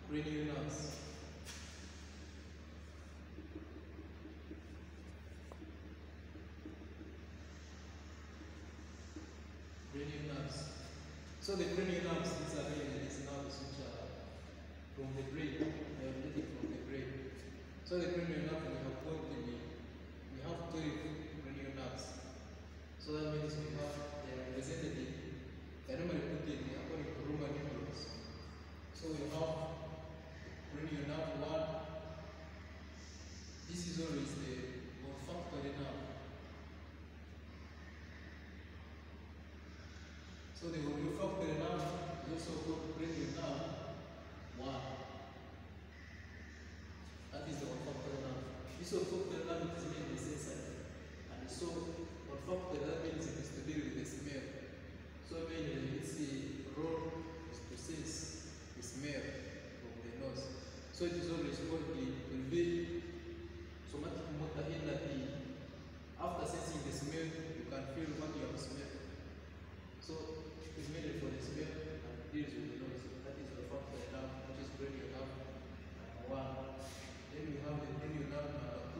cranial nerves. Cranial nerves. So the cranial nerves, these are really these nerves which are from the brain. They are related from the brain. So the cranial nerve, we have 12 cranial nerves. So that means we have they are represented in, they are normally put in according to Roman numerals. So we have cranial nerve 1. This is always the olfactory nerve. So the olfactory nerve is also called cranial nerve 1. That is the olfactory nerve. This olfactory nerve is mainly sensory. And so olfactory, that means it is to deal with the smell. So mainly its role is to sense the smell from the nose. So it is always called the somatic motor in that after sensing the smell, you can feel what you have smelled. So it is mainly for the smell and deals with the nose. That is the olfactory nerve, which is cranial nerve number 1. Then we have the cranial nerve number 2.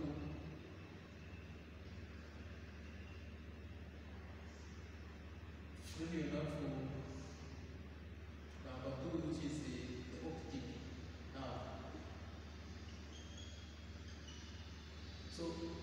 Cranial nerve number 2, which is the optic nerve. So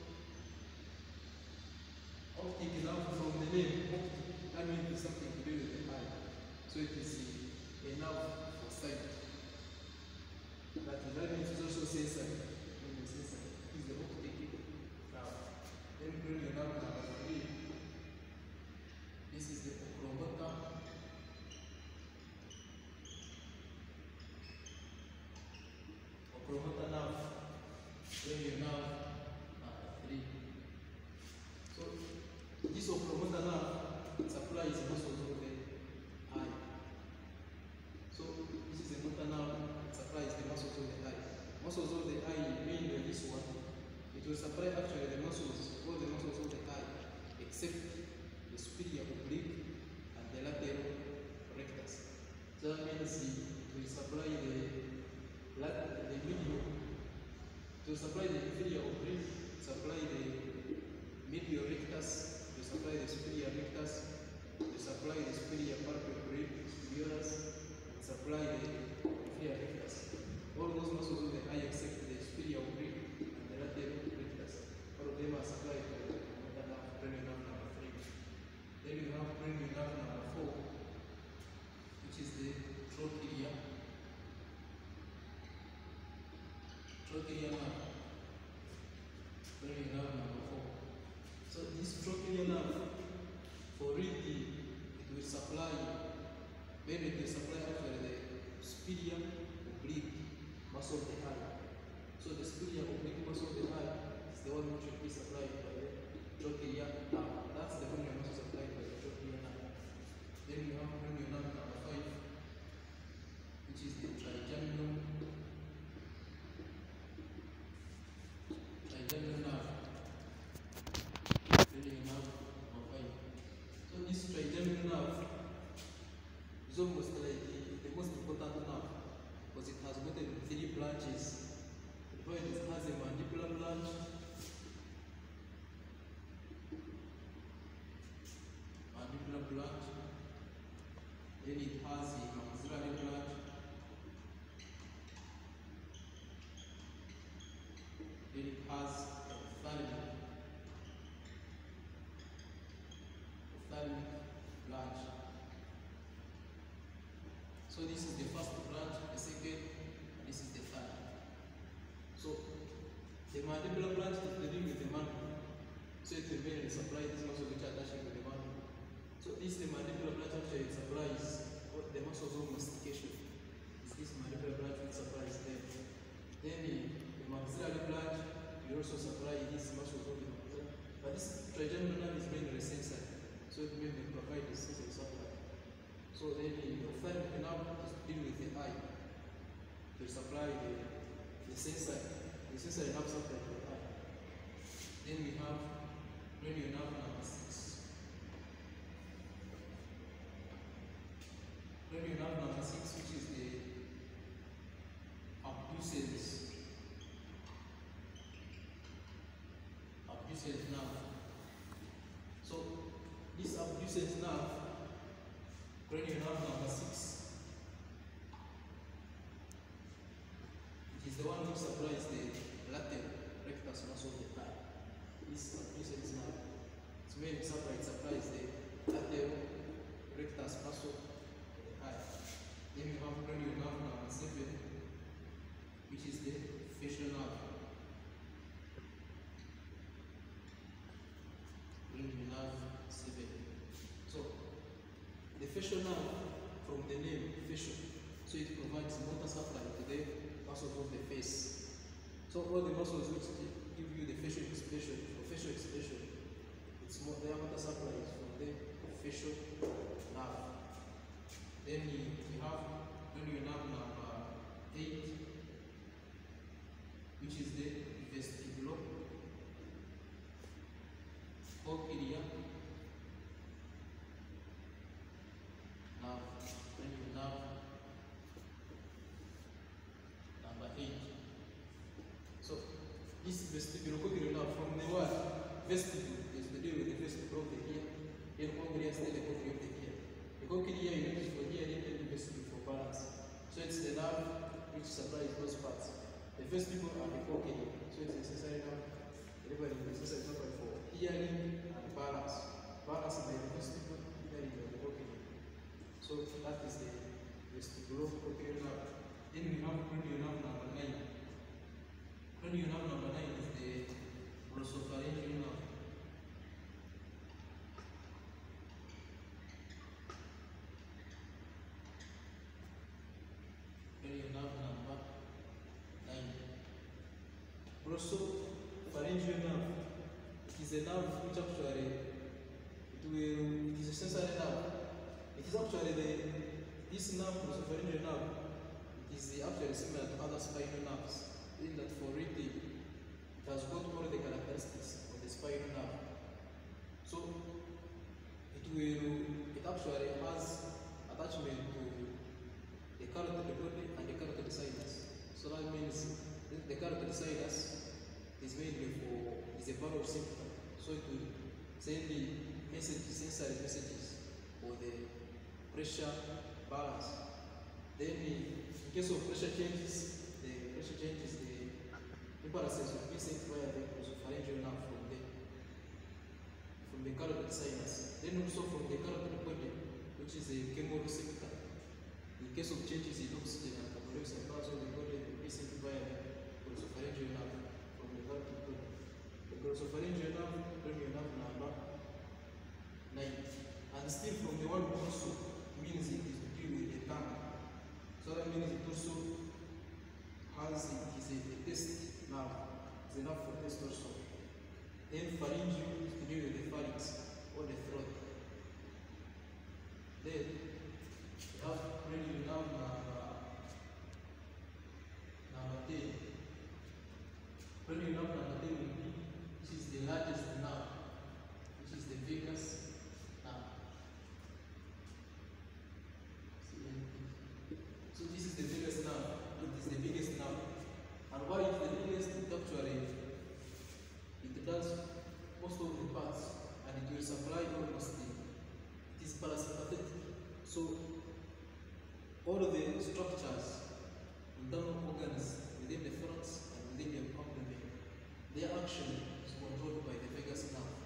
optic nerve, from the name optic, that means something to do with the eye. So it is a nerve for sight. That means it's also sensory. It is the optic nerve. Then cranial nerve number 3. This is the oculomotor. Oculomotor nerve. Cranial nerve number 3. So this oculomotor nerve supplies muscles of the eye. So this is a motor nerve that supplies the muscles of the eye. Muscles of the eye, mainly this one, it will supply actually the muscles, all the muscles of the eye, except the superior oblique and the lateral rectus. So that means it will supply the medial, to supply the inferior oblique, supply the medial rectus, to supply the superior rectus, to supply the superior superioris, and supply the inferior rectus. All those muscles of the eye except the superior oblique and the lateral rectus, all of them are supplied by the cranial nerve number 3. Then you have cranial nerve number 4, which is the trochlea. Trochlea nerve. Cranial nerve number 4. So this trochlea nerve, for reading, it will supply, maybe it will supply actually the superior oblique muscle of the eye. So the superior oblique muscle of the eye is the one which will be supplied by the trochlea nerve. That's the one you are also supplied by the trochlea nerve. Then you have cranial nerve number 5, which is the trigeminal nerve. Cranial nerve number 5. So this trigeminal nerve is almost like the most important nerve because it has got 3 branches. It has a mandibular branch, then it has a maxillary branch, then it has a ophthalmic branch. So this is the first branch, the second, and this is the third. So the mandibular branch is dealing with the mandible. So it will mainly supply these muscles which are attached to the mandible. So this the mandibular branch actually supplies the muscles of mastication. It's this mandibular branch which supplies them. Then the maxillary branch will also supply these muscles of the maxilla. But this trigeminal nerve is mainly sensory. So it may provide the sensory supply. So then the ophthalmic nerve is dealing with the eye. To supply the sensory nerve supply to the eye. Then we have cranial nerve number 6. Cranial nerve number 6, which is the abducens nerve. So this abducens nerve, cranial nerve number 6, it is the one which supplies the lateral rectus muscle of the thigh. This abducens nerve, its main supply, it supplies the lateral rectus muscle of the thigh. Then we have cranial nerve number 7, which is the facial nerve. Cranial nerve 7. So the facial nerve, from the name facial, so it provides motor supply to the muscles of the face. So all the muscles which give you the facial expression, it's more, their motor supply is from the facial nerve. Then you have cranial nerve number 8, which is the vestibulocochlear nerve, cranial nerve number 8. So this vestibulocochlear nerve, from the word vestibule is to do with the vestibule of the ear, then cochlea is the cochlea of the ear. The cochlea you use for hearing and the vestibule for balance. So it's the nerve which supplies those parts. The vestibule and the cochlea. So it's necessary now. Everybody is necessary supply for hearing and balance. Balance by the vestibule, hearing by the cochlea. So that is the vestibulocochlear nerve. Then we have cranial nerve number 9. Cranial nerve number 9 is the glossopharyngeal nerve. Cranial nerve number 9. Glossopharyngeal nerve. It is a nerve which actually it is a sensory nerve. It is actually this nerve, glossopharyngeal nerve, it is actually similar to other spinal nerves, in that for it has got all the characteristics of the spinal nerve. So it actually has attachment to the carotid body and the carotid sinus. So that means the carotid sinus is mainly is a valve receptor. So it will send the sensory messages for the pressure balance. Then in case of pressure changes, the impulses will be sent via the glossopharyngeal nerve from the carotid sinus. Then also from the carotid body, which is a chemoreceptor. In case of changes in oxygen and carbon dioxide parts of the body, will be sent via the glossopharyngeal nerve from the carotid body. The glossopharyngeal nerve, cranial nerve number 9. And still from the word also means it is to deal with the tongue. So that means it also has a taste nerve. It's enough for taste also. Then pharyngeal is to deal with the pharynx or the throat. Then we have cranial nerve number 10. Cranial nerve number 10 will be, which is the largest nerve, which is the vagus nerve. So this is the biggest nerve. It is the biggest nerve. And why is the biggest? It actually it does most of the parts, and it will supply almost it is parasympathetic. So all the structures, internal organs within the thorax and within the abdomen, their action is controlled by the vagus nerve.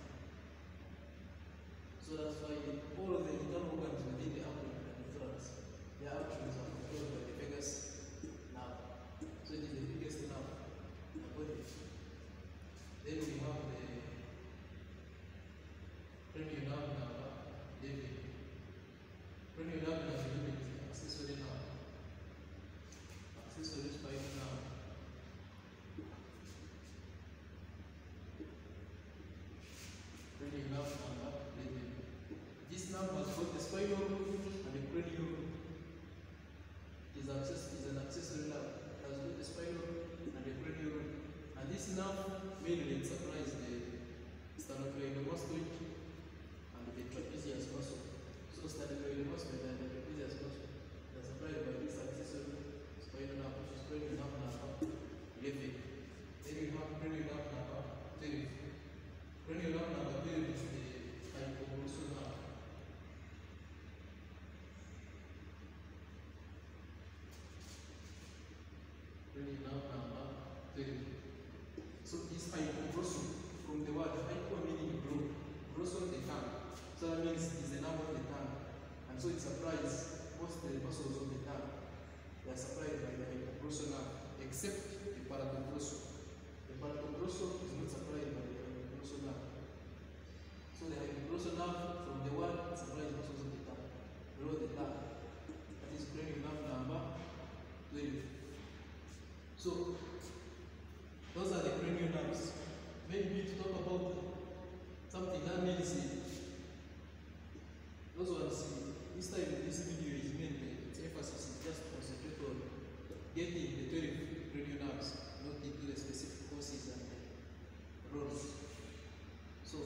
So that's why all of the internal organs within the abdomen and the thorax, their actions are controlled by the vagus nerve. So it is the biggest nerve in the body. Then we have the cranial nerve number 11. Cranial nerve number 11 is the accessory nerve. Accessory spinal nerve. Cranial nerve number 11. So this hypoglossal, from the word hypo meaning grow, glossal the tongue. So that means it's the nerve of the tongue. And so it supplies most of the muscles of the tongue. They are supplied by the hypoglossal nerve, except the paratoglossal. The paratoglossal is not supplied by the hypoglossal nerve. So the hypoglossal nerve, from the word, supplies muscles of the tongue, below the tongue. That is cranial nerve number 12. So those are the cranial nerves. Maybe to talk about something that means those ones. This time this video is mainly, its emphasis is just to concentrate on getting the 12 cranial nerves, not into the specific causes and roles. So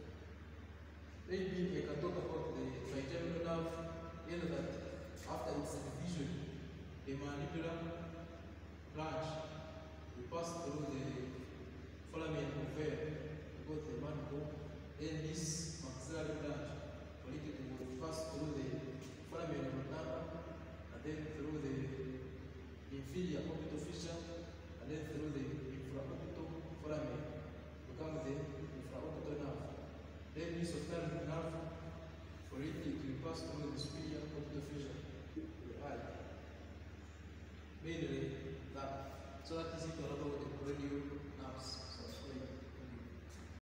maybe I can talk about the trigeminal nerve. You know that after its division, the mandibular branch will pass through the foramen ovale to go to the mandible. Then this maxillary branch will pass through the foramen oblongata, and then through the inferior orbital fissure, and then through the infraorbital foramen to come the infraorbital nerve. Then this ophthalmic nerve, for it will pass through the superior orbital fissure to the eye. Mainly that. So that is it all about the cranial nerves.